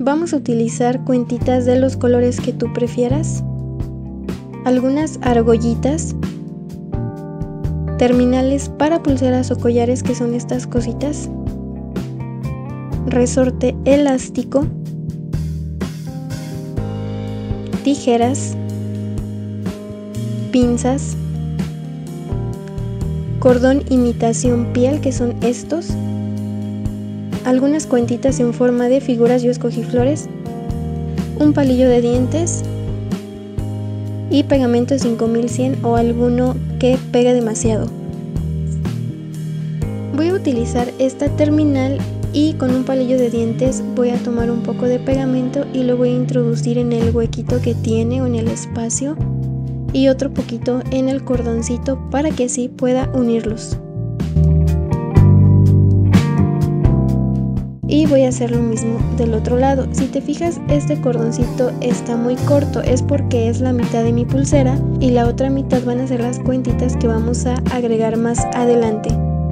Vamos a utilizar cuentitas de los colores que tú prefieras, algunas argollitas, terminales para pulseras o collares que son estas cositas, resorte elástico, tijeras, pinzas, cordón imitación piel que son estos, algunas cuentitas en forma de figuras, yo escogí flores, un palillo de dientes y pegamento 5100 o alguno que pegue demasiado. Voy a utilizar esta terminal y con un palillo de dientes voy a tomar un poco de pegamento y lo voy a introducir en el huequito que tiene o en el espacio y otro poquito en el cordoncito para que así pueda unirlos. Y voy a hacer lo mismo del otro lado. Si te fijas, este cordoncito está muy corto, es porque es la mitad de mi pulsera y la otra mitad van a ser las cuentitas que vamos a agregar más adelante.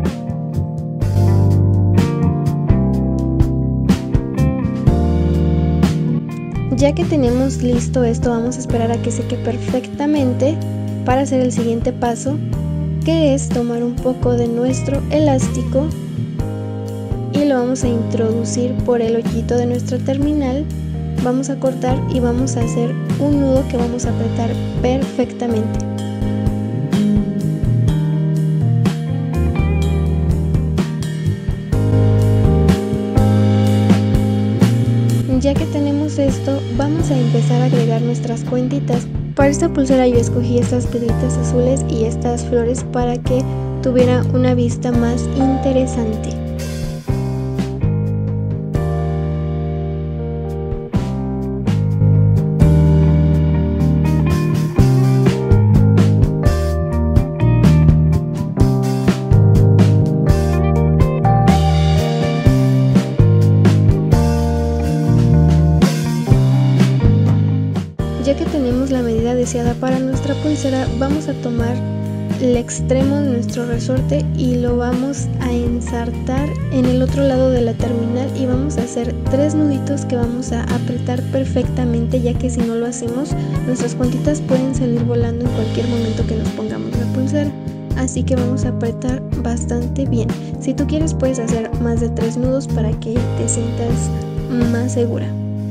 Ya que tenemos listo esto, vamos a esperar a que seque perfectamente para hacer el siguiente paso, que es tomar un poco de nuestro elástico y lo vamos a introducir por el hoyito de nuestra terminal, vamos a cortar y vamos a hacer un nudo que vamos a apretar perfectamente. Ya que tenemos esto, vamos a empezar a agregar nuestras cuentitas. Para esta pulsera yo escogí estas piedritas azules y estas flores para que tuviera una vista más interesante. Ya que tenemos la medida deseada para nuestra pulsera, vamos a tomar el extremo de nuestro resorte y lo vamos a ensartar en el otro lado de la terminal y vamos a hacer 3 nuditos que vamos a apretar perfectamente, ya que si no lo hacemos, nuestras cuentitas pueden salir volando en cualquier momento que nos pongamos la pulsera. Así que vamos a apretar bastante bien. Si tú quieres puedes hacer más de 3 nudos para que te sientas más segura.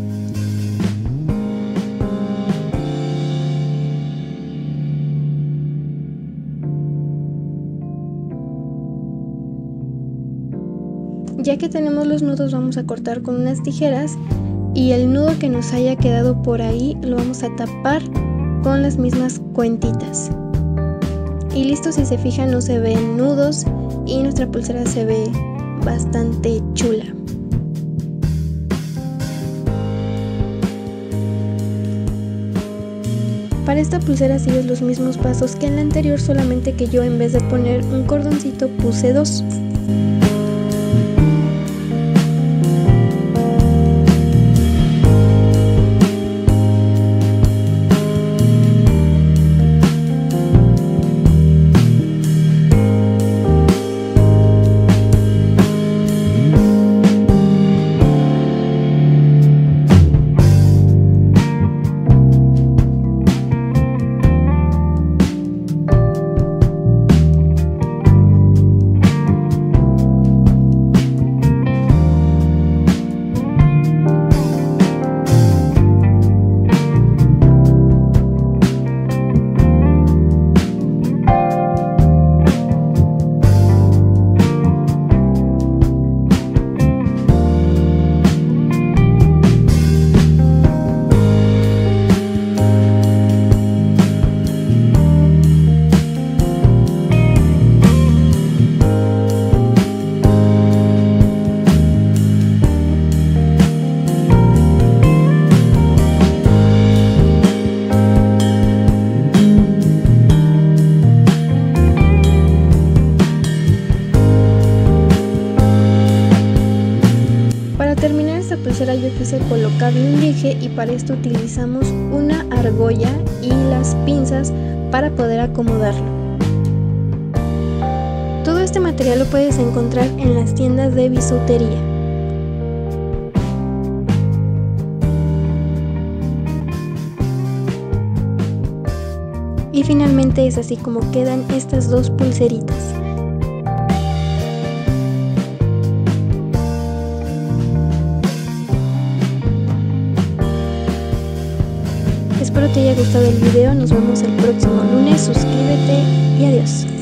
Ya que tenemos los nudos, vamos a cortar con unas tijeras y el nudo que nos haya quedado por ahí lo vamos a tapar con las mismas cuentitas. Y listo, si se fijan no se ven nudos y nuestra pulsera se ve bastante chula. Para esta pulsera sigues los mismos pasos que en la anterior, solamente que yo en vez de poner un cordoncito puse 2. pulsera yo quise colocarle un dije y para esto utilizamos una argolla y las pinzas para poder acomodarlo. Todo este material lo puedes encontrar en las tiendas de bisutería. Y finalmente es así como quedan estas dos pulseritas. Espero te haya gustado el video, nos vemos el próximo lunes, suscríbete y adiós.